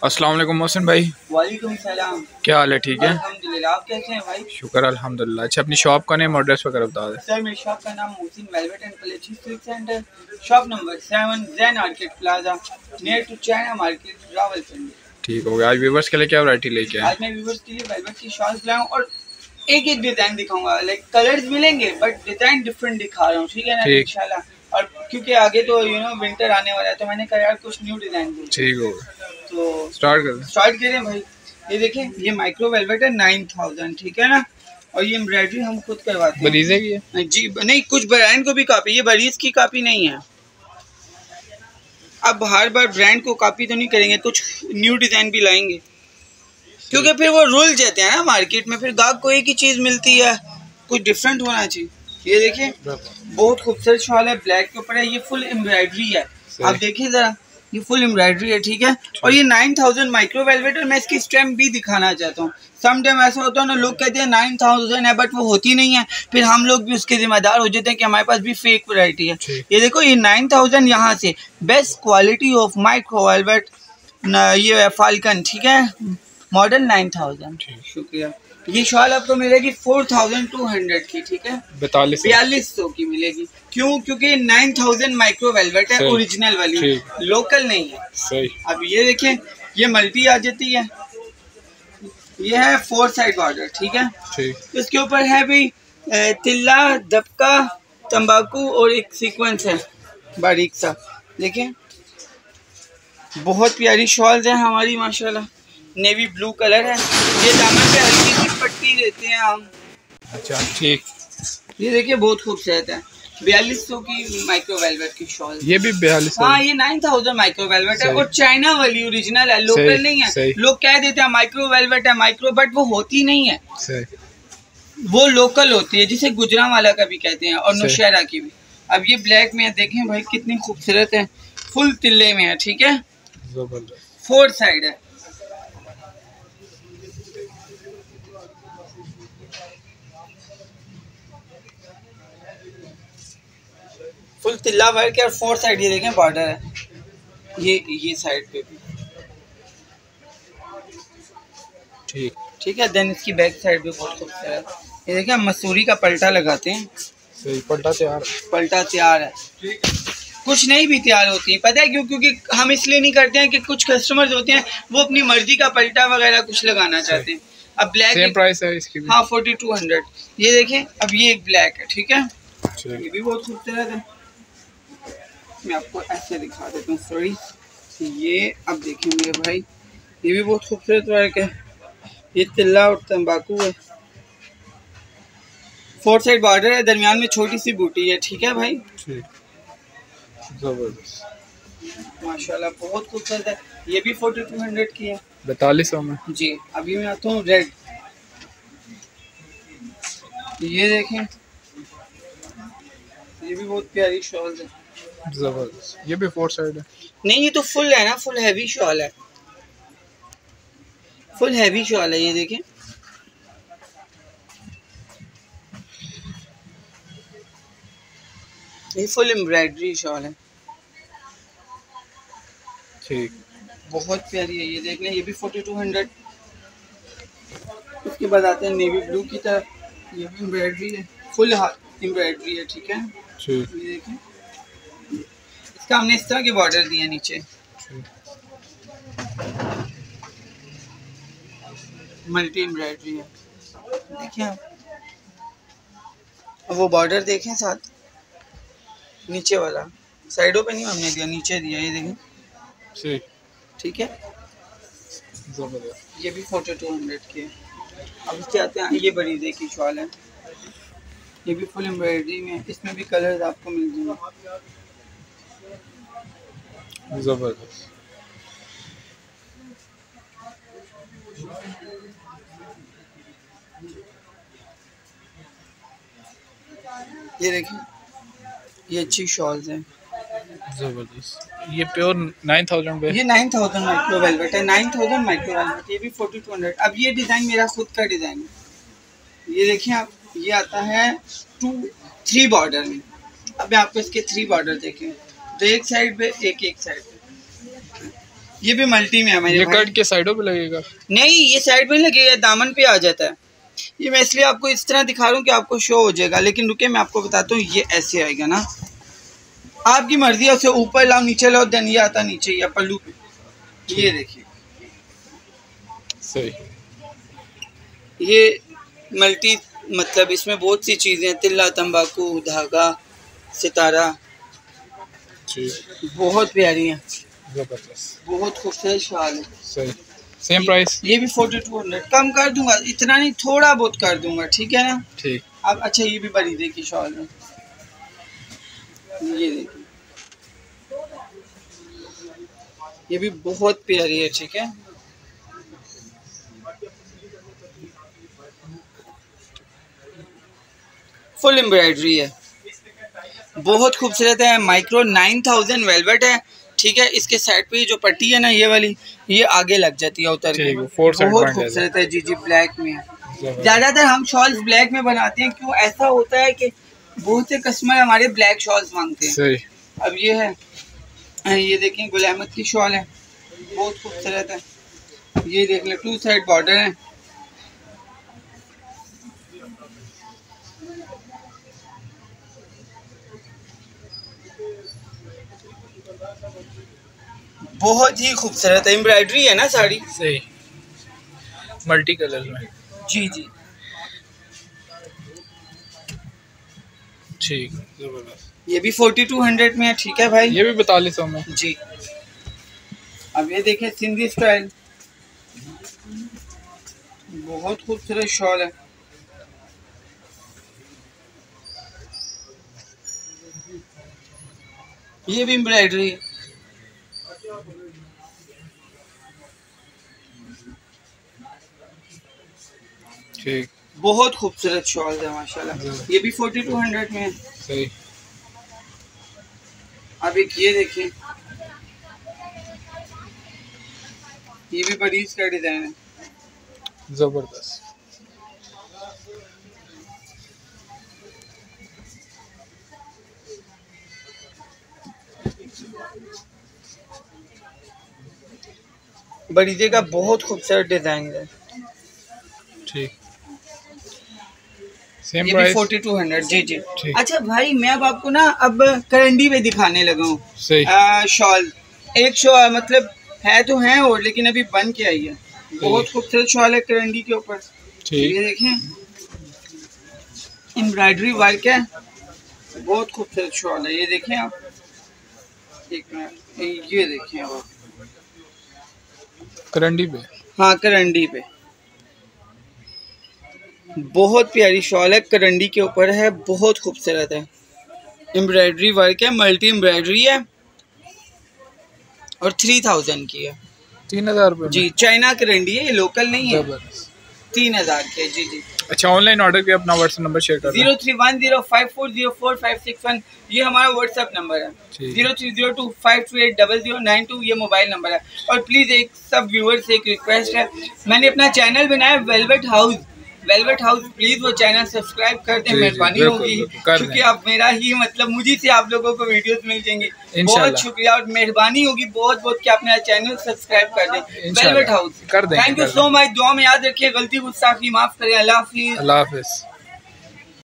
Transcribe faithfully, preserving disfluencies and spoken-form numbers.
अस्सलाम वालेकुम मोहसिन भाई। वालेकुम सलाम। क्या हाल है? ठीक है अल्हम्दुलिल्लाह। आप कैसे हैं भाई? शुक्र अल्हम्दुलिल्लाह। अच्छा, अपनी शॉप का नेम और एड्रेस वगैरह बता दें। सर, मेरी शॉप का नाम Mohsin velvet and collection street centre, shop number seven, Jain arcade plaza, near to China market, Rawalpindi. ठीक हो गया। आज व्यूवर्स के लिए क्या वैरायटी लेके आए? आज मैं व्यूवर्स के लिए वेलवेट की शॉल्स लाऊं और एक एक डिजाइन दिखाऊंगा। लाइक कलर्स मिलेंगे बट डिजाइन डिफरेंट दिखा रहा हूँ, ठीक है ना इंशाल्लाह। और क्योंकि आगे तो यू नो विंटर आने वाला है तो मैंने कहा यार कुछ न्यू डिजाइन दूं। ठीक हो तो स्टार्ट कर स्टार्ट करें भाई। ये देखें, ये माइक्रो वेलवेट है नाइन थाउजेंड, ठीक है ना। और ये एम्ब्रॉयडरी हम खुद करवाते हैं। बरीज़े की है जी नहीं, कुछ ब्रांड को भी कॉपी, ये बरीज की कॉपी नहीं है। अब हर बार ब्रांड को कॉपी तो नहीं करेंगे, कुछ न्यू डिजाइन भी लाएंगे क्योंकि फिर वो रुल जाते हैं ना मार्केट में। फिर गाहक को एक ही चीज मिलती है, कुछ डिफरेंट होना चाहिए। ये देखिए बहुत खूबसूरत शॉल है, ब्लैक के ऊपर है, ये फुल एम्ब्रॉयडरी है। आप देखिए जरा, ये फुल एम्ब्रॉयडरी है, ठीक है। और ये नाइन थाउजेंड माइक्रो वेलवेट, और मैं इसकी स्ट्रेंथ भी दिखाना चाहता हूँ। सम टाइम ऐसा होता है ना, लोग कहते हैं नाइन थाउजेंड है बट वो होती नहीं है, फिर हम लोग भी उसके जिम्मेदार हो जाते हैं कि हमारे पास भी फेक वैरायटी है। ये देखो, ये नाइन थाउजेंड यहाँ से best quality of micro velvet, ये फाल्कन, ठीक है, मॉडल नाइन थाउजेंड। शुक्रिया। ये शॉल आपको मिलेगी फोर थाउजेंड टू हंड्रेड की, ठीक है, बयालीस सौ की मिलेगी। क्यों? क्योंकि नाइन थाउजेंड माइक्रो वेलवेट है, ओरिजिनल वाली, लोकल नहीं है। सही। अब ये देखें, ये मल्टी आ जाती है, ये है फोर साइड बॉर्डर, ठीक है। इसके ऊपर है भी तिल्ला, दबका, तंबाकू और एक सीक्वेंस है बारीक सा। देखें बहुत प्यारी शॉल्स है हमारी माशाल्लाह। नेवी ब्लू कलर है, ये दामन पे हल्की सी पट्टी देते हैं हम। अच्छा ठीक। ये देखिए बहुत खूबसूरत है, बयालीस सौ की माइक्रो वेलवेट की शॉल। ये भी बयालीस? हाँ, ये नाइन थाउजेंड माइक्रो वेलवेट है और चाइना वाली ओरिजिनल है, लोकल नहीं है। लोग कह देते हैं माइक्रो वेलवेट है माइक्रो, बट वो होती नहीं है, वो लोकल होती है, जिसे गुजरांवाला का भी कहते हैं और नौशहरा की भी। अब ये ब्लैक में है, देखें भाई कितनी खूबसूरत है, फुल तिल्ले में है, ठीक है, फोर साइड है। फुल तिल्ला वर्क है और फोर साइड, ये देखें बॉर्डर है, ये ये साइड पे भी, ठीक ठीक है। देन इसकी बैक साइड भी बहुत खूबसूरत है। ये देखें, हम मसूरी का पलटा लगाते हैं। सही, पलटा तैयार पलटा तैयार है। कुछ नहीं भी तैयार होती है, पता है क्यों? क्योंकि हम इसलिए नहीं करते हैं कि कुछ कस्टमर्स होते हैं वो अपनी मर्जी का पलटा वगैरह कुछ लगाना चाहते हैं। अब ब्लैक सेम प्राइस है इसकी भी। हाँ, फोर्टी टू हंड्रेड। ये देखें, अब ये एक ब्लैक है, ठीक है, ये भी बहुत खूबसूरत है। मैं आपको ऐसे दिखा देता हूँ, सॉरी। ये अब देखें मेरे भाई, ये भी बहुत खूबसूरत वर्क है, ये तिल्ला और तंबाकू है, फोर साइड बॉर्डर है, दरमियान में छोटी सी बूटी है, ठीक है भाई, जबरदस्त माशाल्लाह, बहुत खूबसूरत है। ये भी फोर्टी टू हंड्रेड की है, बैतालीस सौ में जी। अभी मैं आता हूँ रेड, ये देखें, ये भी बहुत प्यारी शॉल है, जबरदस्त। ये भी फोर साइड है? नहीं, ये तो फुल है ना, फुल हैवी शॉल है, फुल हैवी शॉल है। ये देखें, ये फुल एम्ब्रॉयडरी शॉल है, ठीक, बहुत प्यारी है। ये देख लें, ये भी फोर्टी टू हंड्रेड। उसके बाद आते हैं नेवी ब्लू की तरफ, ये भी एम्ब्रॉयडरी है, फुल एम्ब्रॉयडरी है, ठीक है। ये देखें, इसका हमने इस तरह के बॉर्डर दिए नीचे, मल्टी एम्ब्रॉयडरी है, देखिए आप। वो बॉर्डर देखें साथ, नीचे वाला, साइडों पे नहीं हमने दिया, नीचे दिया, ये देखें, ठीक है। ये भी फोर्टी टू हंड्रेड की है। अब इसके आते हैं, ये बड़ी देखी शॉल है, ये भी फुल एम्ब्रॉयडरी में, इसमें भी कलर्स आपको मिल जाएंगे, जबरदस्त। ये देखिए, ये अच्छी शॉल्स हैं, जबरदस्त। ये प्योर नाइन थाउजेंड पे, ये नाइन थाउजेंड माइक्रो वेलवेट है, नाइन थाउजेंड माइक्रो वेलवेट, ये भी फोर्टी टू हंड्रेड। अब ये डिज़ाइन मेरा खुद का डिज़ाइन है, ये देखिए आप, ये आता है टू थ्री बॉर्डर में। अब मैं आपको इसके थ्री बॉर्डर देखें, तो एक साइड पे, एक एक साइड पे, ये भी मल्टी में है मेरे ये भाई। कट के साइडों पे लगेगा? नहीं, ये साइड में लगेगा, दामन पे आ जाता है। ये मैं इसलिए आपको इस तरह दिखा रहा हूँ कि आपको शो हो जाएगा, लेकिन रुके मैं आपको बताता हूँ। ये ऐसे आएगा ना, आपकी मर्जी है, उसे ऊपर लाओ नीचे लाओ, देन ये आता नीचे या पल्लू पे। ये देखिए, सही। ये मल्टी मतलब इसमें बहुत सी चीज़ें, तिल्ला, तंबाकू, धागा, सितारा, बहुत प्यारी है, जबरदस्त, बहुत खूबसूरत शाल है। सही। Same price? ये भी फोर्टी टू हंड्रेड कम कर दूंगा, इतना नहीं, थोड़ा बहुत कर दूंगा, ठीक है ना? ठीक। अब अच्छा, ये भी बड़ी देखिए शॉल है, ये देखिए, ये भी बहुत प्यारी है, ठीक है। फुल एम्ब्रॉयडरी है, बहुत खूबसूरत है। माइक्रो नाइन थाउजेंड वेलवेट है, ठीक है। इसके साइड पे जो पट्टी है ना, ये वाली, ये आगे लग जाती है उतर के, बहुत खूबसूरत है। जी जी, ब्लैक में है। ज़्यादातर हम शॉल्स ब्लैक में बनाते हैं, क्यों ऐसा होता है कि बहुत से कस्टमर हमारे ब्लैक शॉल्स मांगते हैं। सही। अब ये है, ये देखें, गुल अहमद की शॉल है, बहुत खूबसूरत है। ये देख लें, टू साइड बॉर्डर है, बहुत ही खूबसूरत है। एम्ब्रॉयडरी है ना साड़ी, सही, मल्टी कलर में। जी जी, ठीक, जबरदस्त। ये भी फोर्टी टू हंड्रेड में है, ठीक है भाई। ये भी बतालीस सौ में जी। अब ये देखें, सिंधी स्टाइल, बहुत खूबसूरत शॉल है। ये भी एम्ब्रॉयडरी है, ठीक, बहुत खूबसूरत शॉल है माशाल्लाह। ये भी फोर्टी टू हंड्रेड में है। सही। अब एक ये देखें, ये भी बड़ी इसका डिजाइन है, जबरदस्त। बड़ीजे का बहुत खूबसूरत डिजाइन है, ठीक। सेम ये प्राइस? भी फोर्टी टू हंड्रेड। जी जी। ठीक। अच्छा भाई, मैं अब आपको ना अब करंडी पे दिखाने लगा हूँ। सही। शॉल, एक शॉल मतलब है तो है, और लेकिन अभी बन के आई है, बहुत खूबसूरत शॉल है करंडी के ऊपर। ठीक। ये देखें, एम्ब्रॉयडरी वर्क है, बहुत खूबसूरत शॉल है। ये देखें आप, एक मिनट, ये देखें आप, करंडी पे? हाँ, करंडी पे, बहुत प्यारी शॉल है, करंडी के ऊपर है, बहुत खूबसूरत है। एम्ब्रॉयडरी वर्क है, मल्टी एम्ब्रॉयडरी है, और थ्री थाउजेंड की है। तीन हजार रुपये? जी, चाइना करंडी है, ये लोकल नहीं है। जबरदस्त। तीन हजार के। जी जी। अच्छा, ऑनलाइन ऑर्डर के अपना व्हाट्सएप नंबर शेयर कर zero three one zero five four zero four five six one, ये हमारा व्हाट्सएप नंबर है। Zero three zero two five two eight double zero nine two, ये मोबाइल नंबर है। और please एक सब व्यूअर से एक रिक्वेस्ट है, मैंने अपना चैनल बनाया velvet house, velvet house, please वो चैनल सब्सक्राइब कर दें, मेहरबानी होगी, क्योंकि आप मेरा ही मतलब मुझे से आप लोगों को वीडियोस मिल जाएंगी। बहुत शुक्रिया और मेहरबानी होगी बहुत बहुत कि आप मेरा चैनल सब्सक्राइब कर दें, वेलवेट हाउस कर दें। Thank you so much. दुआ में याद रखिए, गलती गुस्ताखी माफ करें। अल्लाह हाफिज। अल्लाह हाफिज।